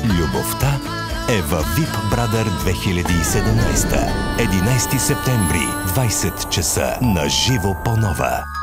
Любовта е във VIP Brother 2017. 11 септември, 20 часа, на живо по Нова.